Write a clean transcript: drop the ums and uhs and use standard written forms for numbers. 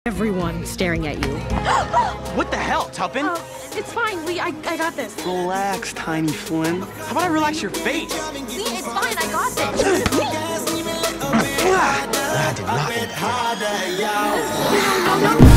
everyone staring at you. What the hell, Tuppen? It's fine, Lee. I got this. Relax, Tiny Flynn. How about I relax your face? Lee, it's fine. I got this. I did not. No.